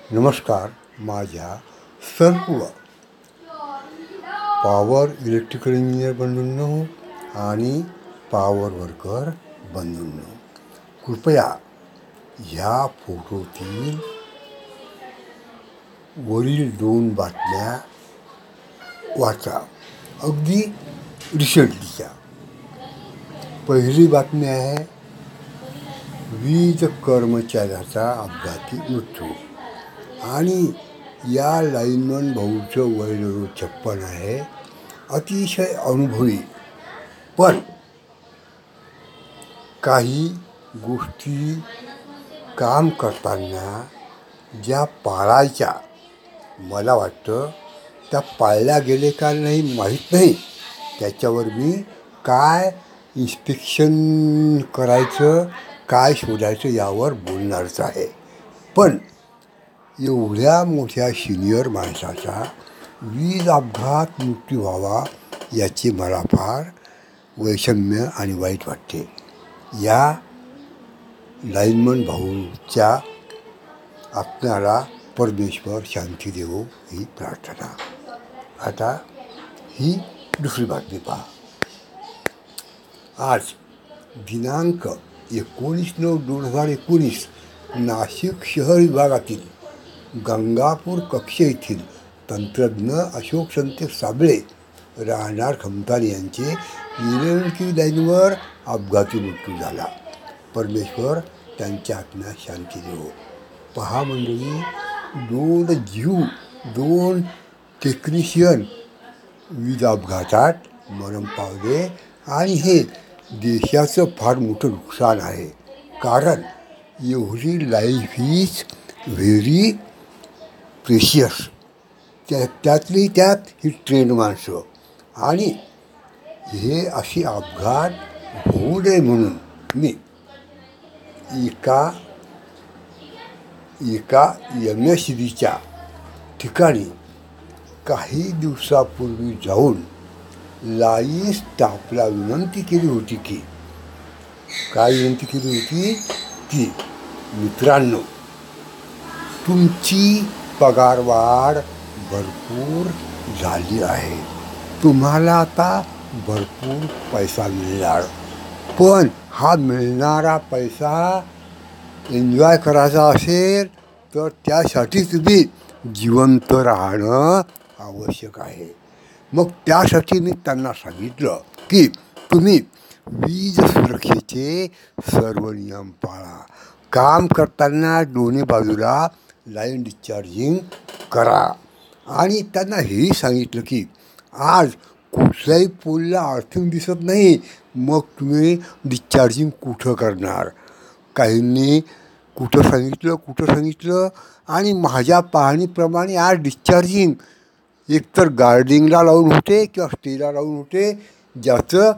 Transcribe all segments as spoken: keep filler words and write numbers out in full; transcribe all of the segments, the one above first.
नमस्कार. माझ्या सर्व पॉवर इलेक्ट्रिकल इंजिनियर बंधूंनो आणि पॉवर वर्कर बंधूंनो, कृपया ह्या फोटोतील वरील दोन बातम्या वाचा, अगदी रिसेंटलीच्या. पहिली बातमी आहे वीज कर्मचाऱ्याचा अपघाती मृत्यू. आणि या लाईनमन भाऊचं वय जवळ छप्पन आहे, अतिशय अनुभवी. पण काही गोष्टी काम करताना ज्या पाळायच्या, मला वाटतं त्या पाळल्या गेले का नाही माहीत नाही. त्याच्यावर मी काय इन्स्पेक्शन करायचं, काय शोधायचं यावर बोलणारच आहे. पण एवढ्या मोठ्या सिनियर माणसाचा वीज अपघात मृत्यू व्हावा याची मला फार वैषम्य आणि वाईट वाटते. या लाईनमन भाऊच्या आत्म्याला परमेश्वर शांती देवो ही प्रार्थना. आता ही दुसरी बातमी पहा. आज दिनांक एकोणीस नऊ दोन हजार एकोणीस नाशिक शहर विभागातील गंगापूर कक्ष येथील तंत्रज्ञ अशोक संत साबळे राहणार खमतान यांचे इलेव्हन लाईनवर अपघाती मृत्यू झाला. परमेश्वर त्यांच्या आत्म्यास शांती देवो. पहा मंडळी, दोन जीव, दोन टेक्निशियन वीज अपघातात मरण पावले आणि हे देशाचं फार मोठं नुकसान आहे. कारण एवढी लाईफ इज व्हेरी प्रेशियस. त्या त्यातली त्यात ही ट्रेन माणसं, आणि हे अशी अपघात होऊ नये म्हणून मी एका एका एम एस सी बीच्या ठिकाणी काही दिवसापूर्वी जाऊन लाईन स्टाफला विनंती केली होती की काय विनंती केली होती की मित्रांनो, तुमची पगारवाढ भरपूर झाली आहे, तुम्हाला आता भरपूर पैसा मिळणार, पण हा मिळणारा पैसा एन्जॉय करायचा असेल तर त्यासाठी तुम्ही जिवंत राहणं आवश्यक आहे. मग त्यासाठी मी त्यांना सांगितलं की तुम्ही वीज सुरक्षेचे सर्व नियम पाळा, काम करताना दोन्ही बाजूला लाईन डिस्चार्जिंग करा. आणि त्यांना हेही सांगितलं की आज कुठल्याही पोलला अर्थिंग दिसत नाही, मग तुम्ही डिस्चार्जिंग कुठं करणार. काहींनी कुठं सांगितलं कुठं सांगितलं आणि माझ्या पाहणीप्रमाणे आज डिस्चार्जिंग एकतर गार्डिंगला लावून होते किंवा स्टेला लावून होते, ज्याचं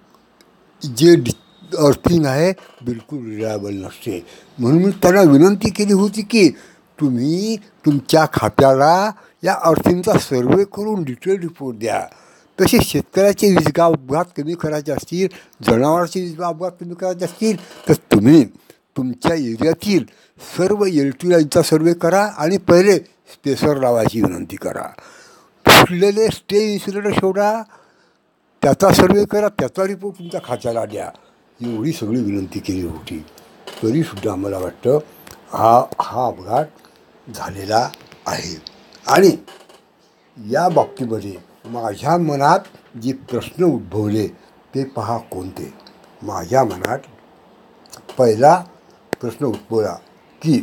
जे डि अर्थिंग आहे बिलकुल रिलायबल नसते. म्हणून मी त्यांना विनंती केली होती की तुम्ही तुमच्या खात्याला या अर्थिंगचा सर्वे करून डिटेल रिपोर्ट द्या. तसे शेतकऱ्याचे वीज अपघात कमी करायचे असतील, जनावरांचे वीज अपघात कमी करायचे असतील तर तुम्ही तुमच्या एरियातील सर्व एल टी लाईनचा सर्वे करा आणि पहिले स्पेसर लावायची विनंती करा. तुटलेले स्टे इन्सुलेटर शोधा, त्याचा सर्वे करा, त्याचा रिपोर्ट तुमच्या खात्याला द्या. एवढी सगळी विनंती केली होती. तरीसुद्धा मला वाटतं हा हा अपघात झालेला आहे. आणि या बाबतीमध्ये माझ्या मनात जे प्रश्न उद्भवले ते पहा कोणते. माझ्या मनात पहिला प्रश्न उद्भवला की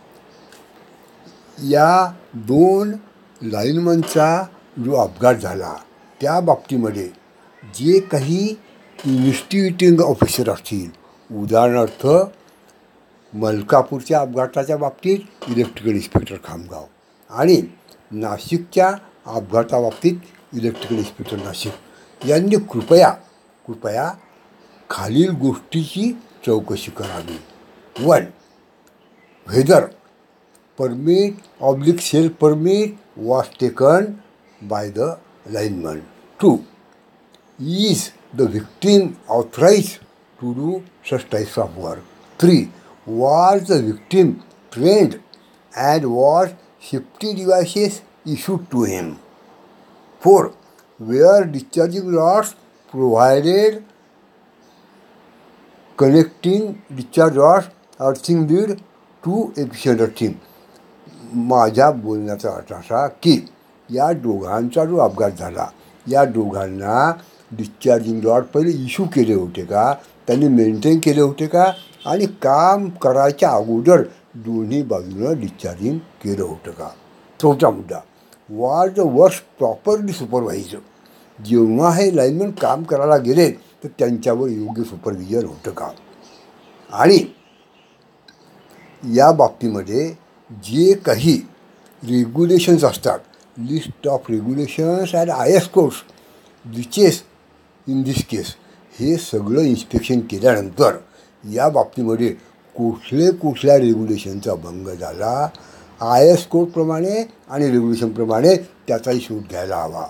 या दोन लाईनमनचा जो अपघात झाला त्या बाबतीमध्ये जे काही इन्व्हेस्टिगेटिंग ऑफिसर असतील, उदाहरणार्थ मलकापूरच्या अपघाताच्या बाबतीत इलेक्ट्रिकल इन्स्पेक्टर खामगाव आणि नाशिकच्या अपघाताबाबतीत इलेक्ट्रिकल इन्स्पेक्टर नाशिक, यांनी कृपया कृपया खालील गोष्टीची चौकशी करावी. One, whether permit oblique self permit was taken by the lineman. Two, is the victim authorized to do such types of work. Three, was the victim trained and was safety devices issued to him. four. Where discharging rods provided connecting discharge rods earthing lead to efficient earthing. माझ्या बोलण्याचा अर्थ असा की या दोघांचा जो अपघात झाला, या दोघांना डिस्चार्जिंग रॉड पहिले इश्यू केले होते का, त्यांनी मेंटेन केले होते का, आणि काम करायच्या अगोदर दोन्ही बाजूनं डिस्चार्जिंग केलं होतं का. चौथा मुद्दा, was the work properly supervise. जेव्हा हे लाईनमॅन काम करायला गेले तर त्यांच्यावर योग्य सुपरविजन होतं का. आणि या बाबतीमध्ये जे काही रेग्युलेशन्स असतात, list of regulations and I S codes which is in this case, हे सगळं इन्स्पेक्शन केल्यानंतर या बाबतीमध्ये कुठले कुठल्या रेग्युलेशनचा भंग झाला, आय एस कोडप्रमाणे आणि रेग्युलेशनप्रमाणे त्याचाही शोध घ्यायला हवा.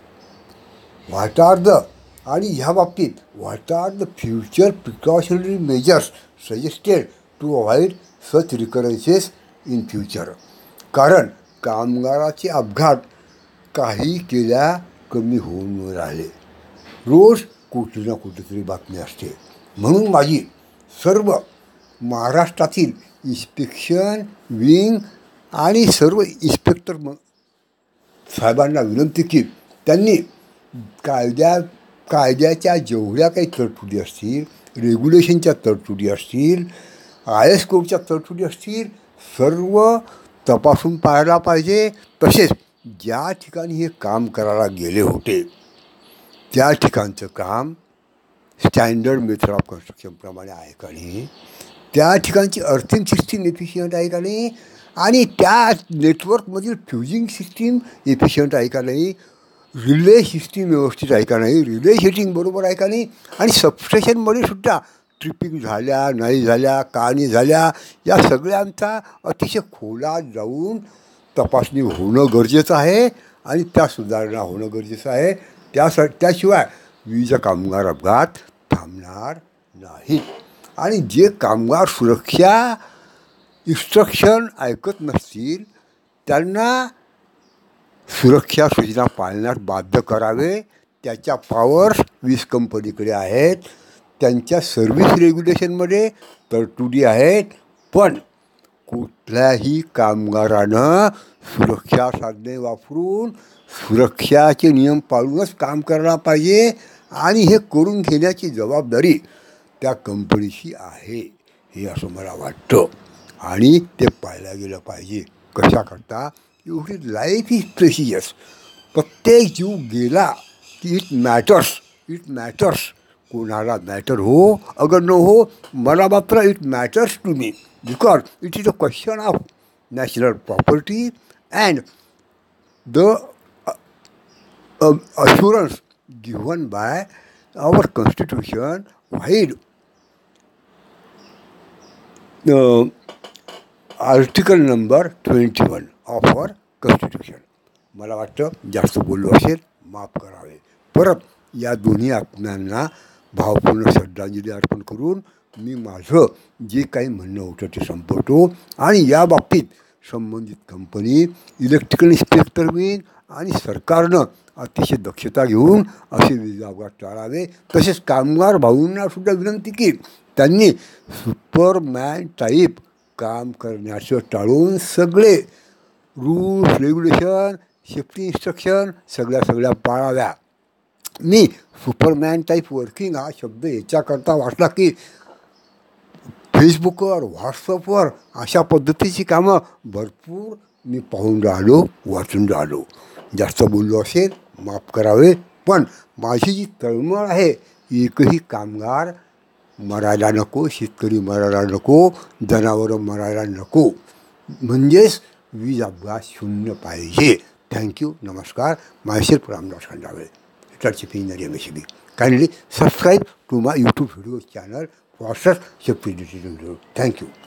व्हॉट आर द आणि ह्या बाबतीत what are the future precautionary measures suggested to avoid such recurrences in future. कारण कामगाराचे अपघात काही केल्या कमी होऊन राहिले. रोज कुठे ना कुठेतरी बातमी असते. म्हणून माझी सर्व महाराष्ट्रातील इन्स्पेक्शन विंग आणि सर्व इन्स्पेक्टर म साहेबांना विनंती की त्यांनी कायद्या कायद्याच्या जेवढ्या काही तरतुदी असतील, रेग्युलेशनच्या तरतुदी असतील, आय एस कोडच्या तरतुदी असतील, सर्व तपासून पाहायला पाहिजे. तसेच ज्या ठिकाणी हे काम करायला गेले होते त्या ठिकाणचं काम स्टँडर्ड मेथड ऑफ कन्स्ट्रक्शनप्रमाणे आहे का नाही, त्या ठिकाणची अर्थिंग सिस्टीम एफिशियंट आहे का नाही, आणि त्या नेटवर्कमधील फ्युजिंग सिस्टीम एफिशियंट आहे का नाही, रिले सिस्टीम व्यवस्थित आहे का नाही, रिले सेटिंग बरोबर आहे का नाही, आणि सबस्टेशनमध्ये सुद्धा ट्रिपिंग झाल्या नाही झाल्या का नाही झाल्या, या सगळ्यांचा अतिशय खोलात जाऊन तपासणी होणं गरजेचं आहे आणि त्या सुधारणा होणं गरजेचं आहे. त्यासा त्याशिवाय वीज कामगार अपघात थांबणार नाहीत. आणि जे कामगार सुरक्षा इन्स्ट्रक्शन ऐकत नसतील त्यांना सुरक्षा सूचना पाळण्यास बाध्य करावे. त्याच्या पॉवर्स वीज कंपनीकडे आहेत, त्यांच्या सर्व्हिस रेग्युलेशनमध्ये तरतुदी आहेत. पण कुठल्याही कामगारानं सुरक्षा साधने वापरून सुरक्षाचे नियम पाळूनच काम करायला पाहिजे आणि हे करून घेण्याची जबाबदारी त्या कंपनीची आहे, हे असं मला वाटतं. आणि ते पाळलं गेलं पाहिजे. कशाकरता, एवढी लाईफ इज प्रेशियस. प्रत्येक जीव गेला की इट मॅटर्स, इट मॅटर्स. कोणाला मॅटर हो अगर न हो, मला मात्र it matters to me, because it is a question of national property and the assurance given by our constitution while uh, article number twenty-one of our constitution. मला वाटतं जास्त बोललो असेल, माफ करावे. परत या दोन्ही आत्म्यांना भावपूर्ण श्रद्धांजली अर्पण करून मी माझं जे काही म्हणणं होतं ते संपवतो. आणि या बाबतीत संबंधित कंपनी, इलेक्ट्रिकल इन्स्पेक्टर विंग आणि सरकारनं अतिशय दक्षता घेऊन असे वीज अपघात टाळावे. तसेच कामगार भाऊंना सुद्धा विनंती की त्यांनी सुपरमॅन टाईप काम करण्याचं टाळून सगळे रूल्स रेग्युलेशन सेफ्टी इन्स्ट्रक्शन सगळ्या सगळ्या पाळाव्या. मी सुपरमॅन टाईप वर्किंग हा शब्द याच्याकरता वाचला की फेसबुकवर व्हॉट्सअपवर अशा पद्धतीची कामं भरपूर मी पाहून राहिलो, वाचून राहिलो. जास्त बोललो असेल माफ करावे. पण माझी जी तळमळ आहे, एकही कामगार मरायला नको, शेतकरी मरायला नको, जनावरं मरायला नको, म्हणजेच वीज अपघात शून्य पाहिजे. थँक्यू. नमस्कार. Myself Ramdas Khandagale, retired chief engineer M S C B. Kindly subscribe to my YouTube video channel for such safety related videos. Thank you.